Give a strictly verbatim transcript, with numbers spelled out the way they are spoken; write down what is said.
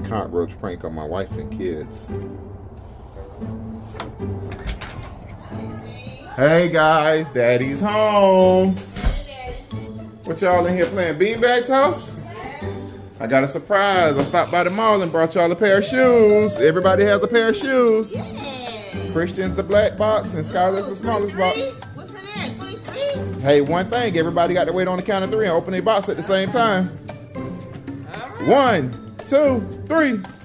cockroach prank on my wife and kids. Hey guys, Daddy's home. What y'all in here playing? Beanbag toss? I got a surprise. I stopped by the mall and brought y'all a pair of shoes. Everybody has a pair of shoes. Yeah. Christian's the black box and Skylar's the smallest box. What's in there? twenty-three? Hey, one thing. Everybody got to wait on the count of three and open their box at the same time. All right. One, two, three.